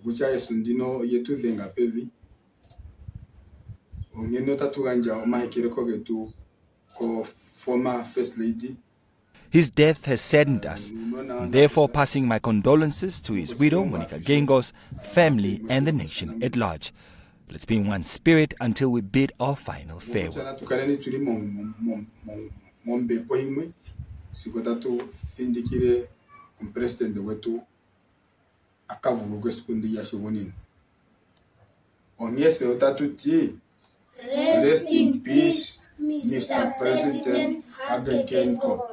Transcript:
Gucha esundino yetu denga pevi. Ongeno tatu ganja omahekere kogetu ko former First Lady. His death has saddened us, and therefore passing my condolences to his widow, Monica Geingob, family and the nation at large. Let's be in one spirit until we bid our final farewell. Rest in peace, Mr. President Hage G.